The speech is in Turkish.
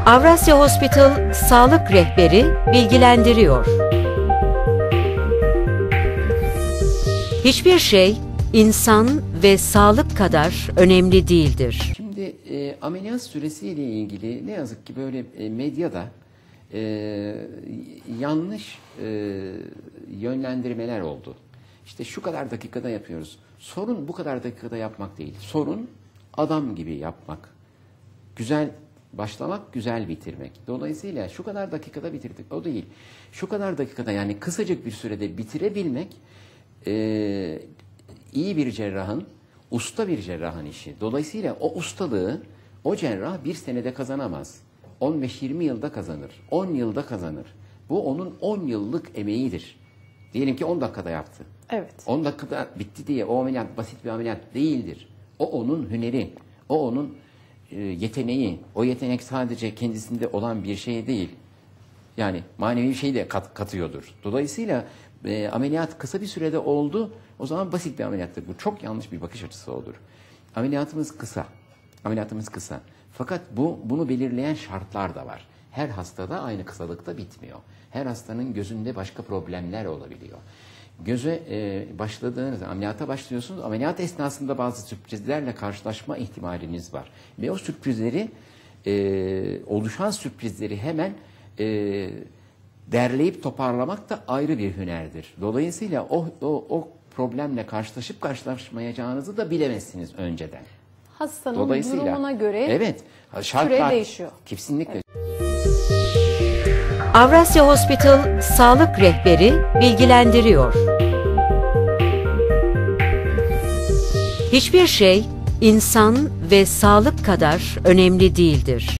Avrasya Hospital Sağlık Rehberi bilgilendiriyor. Hiçbir şey insan ve sağlık kadar önemli değildir. Şimdi ameliyat süresiyle ilgili ne yazık ki böyle medyada yanlış yönlendirmeler oldu. İşte şu kadar dakikada yapıyoruz. Sorun bu kadar dakikada yapmak değil. Sorun adam gibi yapmak. Güzel başlamak, güzel bitirmek. Dolayısıyla şu kadar dakikada bitirdik. O değil. Şu kadar dakikada, yani kısacık bir sürede bitirebilmek iyi bir cerrahın, usta bir cerrahın işi. Dolayısıyla o ustalığı o cerrah bir senede kazanamaz. 15-20 yılda kazanır. 10 yılda kazanır. Bu onun 10 yıllık emeğidir. Diyelim ki 10 dakikada yaptı. Evet. 10 dakikada bitti diye o ameliyat basit bir ameliyat değildir. O onun hüneri, o onun yeteneği. O yetenek sadece kendisinde olan bir şey değil. Yani manevi bir şey de katıyordur. Dolayısıyla ameliyat kısa bir sürede oldu, o zaman basit bir ameliyattır. Bu çok yanlış bir bakış açısı olur. Ameliyatımız kısa. Ameliyatımız kısa. Fakat bunu belirleyen şartlar da var. Her hastada aynı kısalıkta bitmiyor. Her hastanın gözünde başka problemler olabiliyor. Göze başladığınız, ameliyata başlıyorsunuz. Ameliyat esnasında bazı sürprizlerle karşılaşma ihtimaliniz var. Ve o sürprizleri, oluşan sürprizleri hemen derleyip toparlamak da ayrı bir hünerdir. Dolayısıyla o problemle karşılaşıp karşılaşmayacağınızı da bilemezsiniz önceden. Hastanın durumuna göre evet, süre değişiyor. Kesinlikle. Evet. Avrasya Hospital Sağlık Rehberi bilgilendiriyor. Hiçbir şey insan ve sağlık kadar önemli değildir.